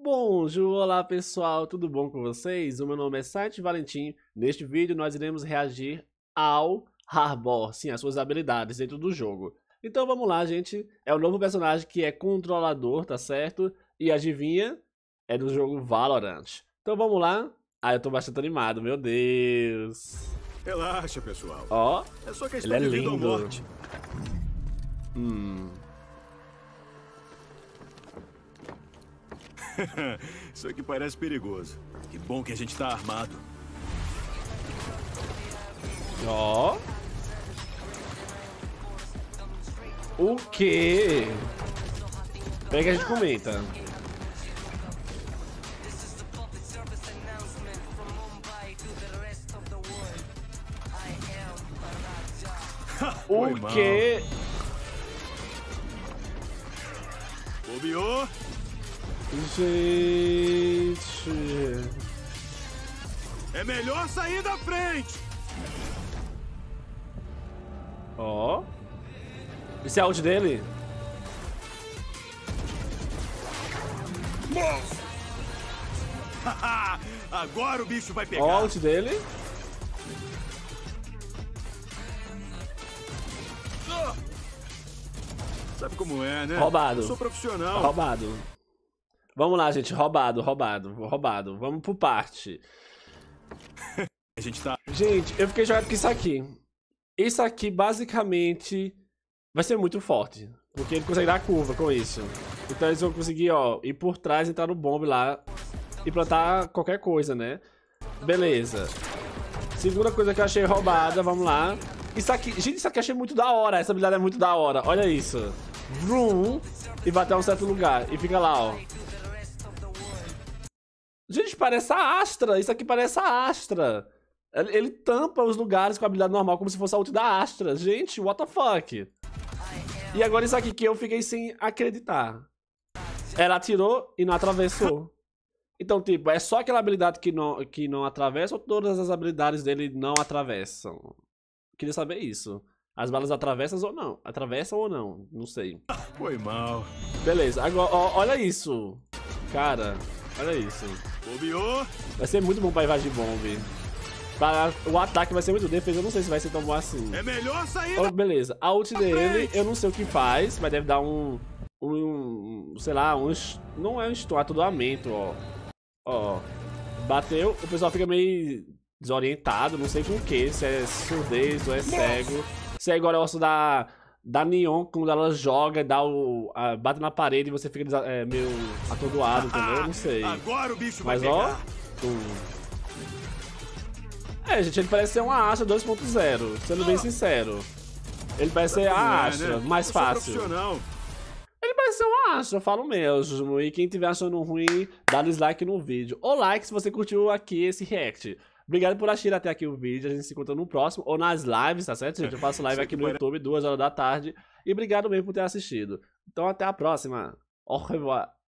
Bonjour, olá pessoal, tudo bom com vocês? O meu nome é Site Valentim. Neste vídeo nós iremos reagir ao Harbor, sim, as suas habilidades dentro do jogo. Então vamos lá, gente. É o novo personagem que é controlador, tá certo? E adivinha? É do jogo Valorant. Então vamos lá. Ah, eu tô bastante animado, meu Deus. Relaxa, pessoal. Ó, É só questão ele é de vida ou lindo. morte. Isso aqui parece perigoso. Que bom que a gente tá armado. Ó. O quê? Pega que a gente comenta. Foi O mal. quê? Bobeou? Gente. É melhor sair da frente. Ó. Esse é a ult dele? Agora o bicho vai pegar. Ó a ult dele. Sabe como é, né? Roubado. Eu sou profissional. Roubado. Vamos lá, gente. Roubado. Vamos por parte. A gente tá... Gente, eu fiquei jogado com isso aqui. Isso aqui, basicamente, vai ser muito forte. Porque ele consegue dar curva com isso. Então eles vão conseguir, ó, ir por trás, entrar no bomb lá e plantar qualquer coisa, né? Beleza. Segunda coisa que eu achei roubada, vamos lá. Isso aqui, gente, isso aqui eu achei muito da hora. Essa habilidade é muito da hora. Olha isso. Vroom. E vai até um certo lugar. E fica lá, ó. Gente, parece a Astra. Isso aqui parece a Astra. Ele tampa os lugares com a habilidade normal, como se fosse a ult da Astra. Gente, what the fuck? E agora isso aqui que eu fiquei sem acreditar. Ela atirou e não atravessou. Então, tipo, é só aquela habilidade que não atravessa ou todas as habilidades dele não atravessam? Queria saber isso. As balas atravessam ou não? Atravessam ou não? Não sei. Foi mal. Beleza, agora, ó, olha isso. Cara, olha isso. Bobeou? Vai ser muito bom pra invadir bombe. O ataque vai ser muito defesa, eu não sei se vai ser tão bom assim. É melhor sair Ó, da... beleza, a ult dele, eu não sei o que faz, mas deve dar sei lá, não é um stun, é atordoamento, ó. Ó, bateu, o pessoal fica meio desorientado, não sei com o que, se é surdez ou é cego. Se é igual o negócio da Neon, quando ela joga, bate na parede e você fica meio atordoado, entendeu? Não sei. Agora o bicho Mas vai ó, pegar. É, gente, ele parece ser uma Astra 2.0, sendo bem sincero. Ele parece ser a Astra, mais Eu sou fácil. profissional. Ele parece ser uma Astra, eu falo mesmo. E quem tiver achando ruim, dá dislike no vídeo. Ou like se você curtiu aqui esse react. Obrigado por assistir até aqui o vídeo. A gente se encontra no próximo ou nas lives, tá certo, gente? Eu faço live aqui no YouTube, 2 horas da tarde. E obrigado mesmo por ter assistido. Então até a próxima. Au revoir.